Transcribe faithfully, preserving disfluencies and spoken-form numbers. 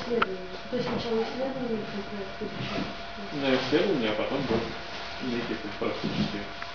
исследование. То есть сначала исследование, проект изучать. На исследование, а потом будет некий практический